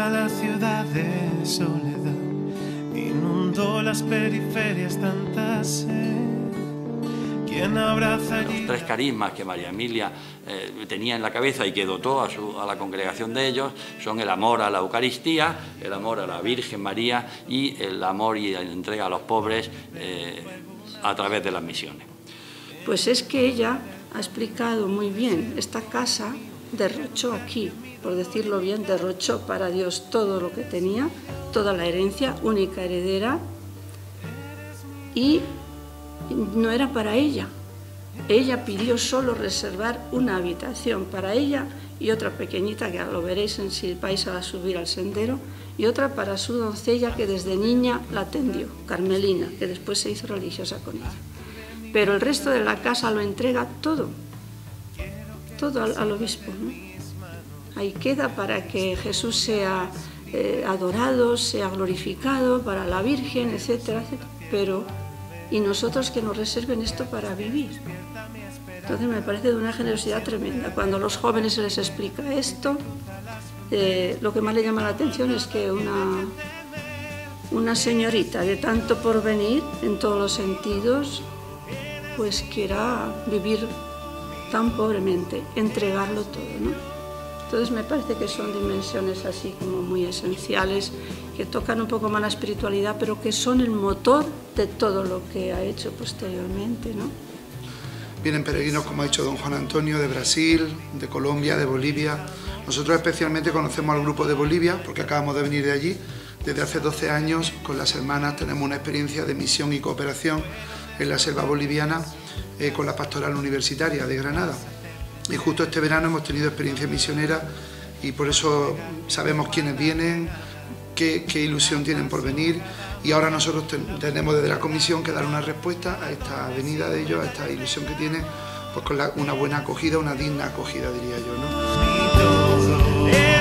Quema la ciudad de soledad, inundó las periferias tanta sed. ¿Quién abrazaría? Los tres carismas que María Emilia tenía en la cabeza y que dotó a la congregación de ellos son el amor a la Eucaristía, el amor a la Virgen María y el amor y la entrega a los pobres a través de las misiones. Pues es que ella ha explicado muy bien, esta casa derrochó aquí, por decirlo bien, derrochó para Dios todo lo que tenía, toda la herencia, única heredera, y no era para ella. Ella pidió solo reservar una habitación para ella y otra pequeñita, que ahora lo veréis si vais a subir al sendero, y otra para su doncella que desde niña la atendió, Carmelina, que después se hizo religiosa con ella. Pero el resto de la casa lo entrega todo al obispo, ¿no? Ahí queda para que Jesús sea adorado, sea glorificado, para la Virgen, etcétera, etcétera. Pero, y nosotros que nos reserven esto para vivir. Entonces me parece de una generosidad tremenda. Cuando a los jóvenes se les explica esto, lo que más le llama la atención es que una señorita de tanto porvenir, en todos los sentidos, pues quiera vivir tan pobremente, entregarlo todo, ¿no? Entonces me parece que son dimensiones así como muy esenciales, que tocan un poco más la espiritualidad, pero que son el motor de todo lo que ha hecho posteriormente, ¿no? Vienen peregrinos, como ha dicho don Juan Antonio, de Brasil, de Colombia, de Bolivia. Nosotros especialmente conocemos al grupo de Bolivia, porque acabamos de venir de allí. Desde hace 12 años, con las hermanas, tenemos una experiencia de misión y cooperación en la selva boliviana con la pastoral universitaria de Granada. Y justo este verano hemos tenido experiencia misionera y por eso sabemos quiénes vienen, qué ilusión tienen por venir, y ahora nosotros tenemos desde la comisión que dar una respuesta a esta venida de ellos, a esta ilusión que tienen, pues con una buena acogida, una digna acogida, diría yo, ¿no?